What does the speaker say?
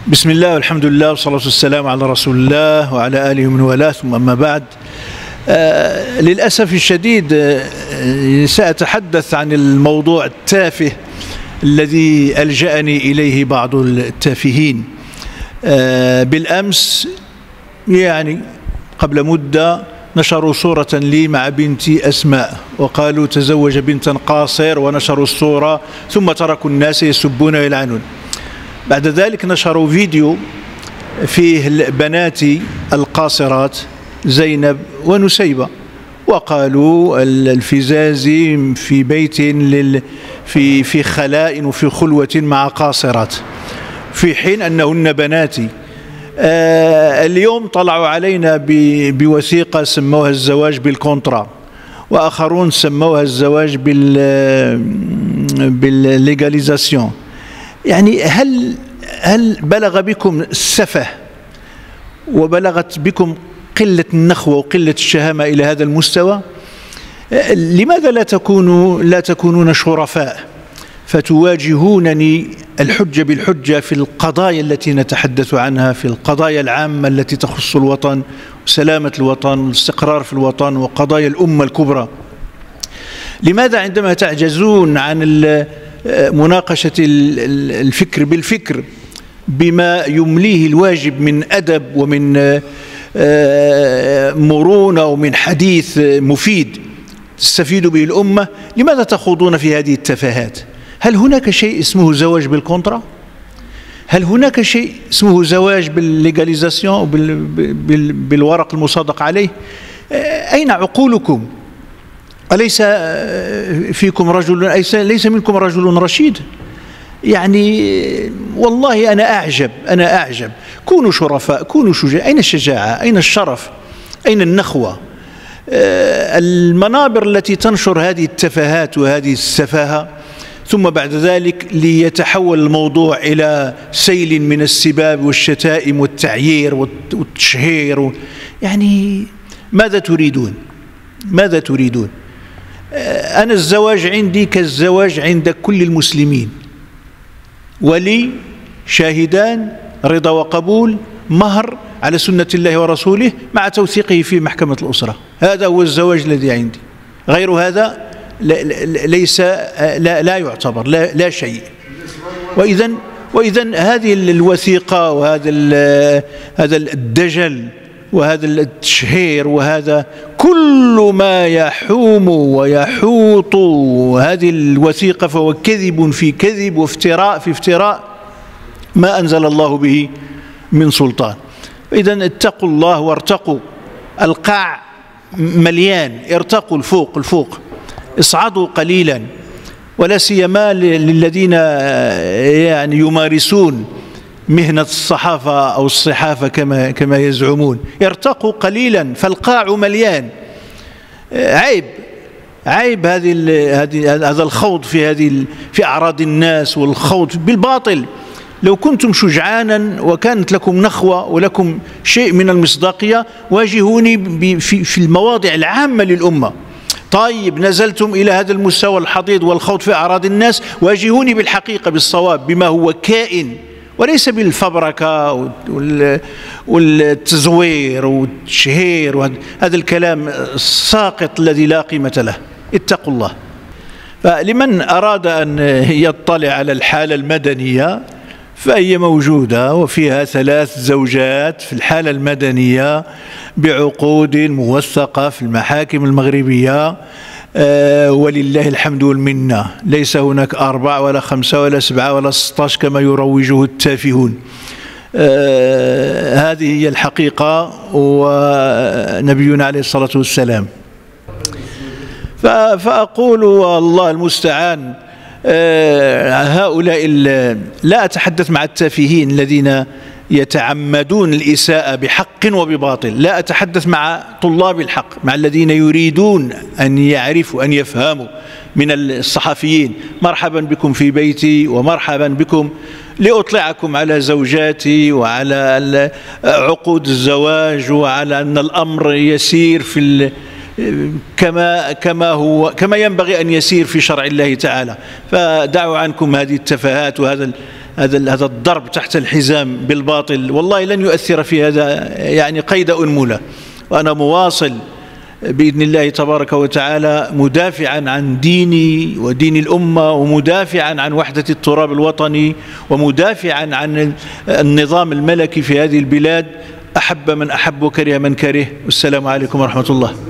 بسم الله والحمد لله والصلاة والسلام على رسول الله وعلى آله ومن والاه، ثم أما بعد. للأسف الشديد سأتحدث عن الموضوع التافه الذي ألجأني إليه بعض التافهين. بالأمس يعني قبل مدة نشروا صورة لي مع بنتي أسماء وقالوا تزوج بنتا قاصر، ونشروا الصورة ثم تركوا الناس يسبون ويلعنون. بعد ذلك نشروا فيديو فيه بناتي القاصرات زينب ونسيبة، وقالوا الفزازي في بيت في خلاء وفي خلوة مع قاصرات، في حين أنهن بناتي. اليوم طلعوا علينا بوثيقة سموها الزواج بالكونترا، وآخرون سموها الزواج بالليغاليزاسيون. يعني هل بلغ بكم السفه وبلغت بكم قلة النخوة وقلة الشهامة إلى هذا المستوى؟ لماذا لا تكونون شرفاء فتواجهونني الحجة بالحجة في القضايا التي نتحدث عنها، في القضايا العامة التي تخص الوطن وسلامة الوطن والاستقرار في الوطن وقضايا الأمة الكبرى؟ لماذا عندما تعجزون عن مناقشة الفكر بالفكر بما يمليه الواجب من أدب ومن مرونة ومن حديث مفيد تستفيد به الأمة، لماذا تخوضون في هذه التفاهات؟ هل هناك شيء اسمه زواج بالكونترا؟ هل هناك شيء اسمه زواج بالليغاليزاسيون بالورق المصادق عليه؟ أين عقولكم؟ أليس فيكم رجل، ليس منكم رجل رشيد؟ يعني والله أنا أعجب. كونوا شرفاء، كونوا شجاع. أين الشجاعة؟ أين الشرف؟ أين النخوة؟ المنابر التي تنشر هذه التفاهات وهذه السفاهة، ثم بعد ذلك ليتحول الموضوع إلى سيل من السباب والشتائم والتعيير والتشهير. يعني ماذا تريدون؟ ماذا تريدون؟ أنا الزواج عندي كالزواج عند كل المسلمين، ولي شاهدان رضا وقبول، مهر على سنة الله ورسوله مع توثيقه في محكمة الأسرة. هذا هو الزواج الذي عندي، غير هذا ليس لا يعتبر لا شيء. وإذن هذه الوثيقة وهذا الدجل وهذا التشهير وهذا كل ما يحوم ويحوط هذه الوثيقة فهو كذب في كذب وافتراء في افتراء ما أنزل الله به من سلطان. إذن اتقوا الله وارتقوا. القاع مليان، ارتقوا الفوق، اصعدوا قليلا، ولا سيما للذين يعني يمارسون مهنة الصحافة أو الصحافة كما يزعمون. ارتقوا قليلا فالقاع مليان. عيب هذا الخوض في أعراض الناس والخوض بالباطل. لو كنتم شجعانا وكانت لكم نخوة ولكم شيء من المصداقية واجهوني في المواضع العامة للأمة. طيب نزلتم إلى هذا المستوى الحضيض والخوض في أعراض الناس، واجهوني بالحقيقة بالصواب بما هو كائن، وليس بالفبركة والتزوير والتشهير وهذا الكلام الساقط الذي لا قيمة له. اتقوا الله. فلمن أراد أن يطلع على الحالة المدنية فهي موجودة، وفيها 3 زوجات في الحالة المدنية بعقود موثقة في المحاكم المغربية، ولله الحمد والمنة. ليس هناك 4 ولا 5 ولا 7 ولا 16 كما يروجه التافهون. هذه هي الحقيقة ونبينا عليه الصلاة والسلام. فأقول والله المستعان، هؤلاء لا أتحدث مع التافهين الذين يتعمدون الإساءة بحق وبباطل، لا أتحدث مع طلاب الحق، مع الذين يريدون أن يعرفوا أن يفهموا من الصحفيين. مرحبا بكم في بيتي، ومرحبا بكم لأطلعكم على زوجاتي وعلى عقود الزواج، وعلى أن الأمر يسير في كما ينبغي أن يسير في شرع الله تعالى. فدعوا عنكم هذه التفاهات وهذا هذا الضرب تحت الحزام بالباطل والله لن يؤثر في هذا يعني قيد أنملة. وأنا مواصل بإذن الله تبارك وتعالى مدافعا عن ديني ودين الأمة، ومدافعا عن وحدة التراب الوطني، ومدافعا عن النظام الملكي في هذه البلاد، أحب من أحب وكره من كره. والسلام عليكم ورحمة الله.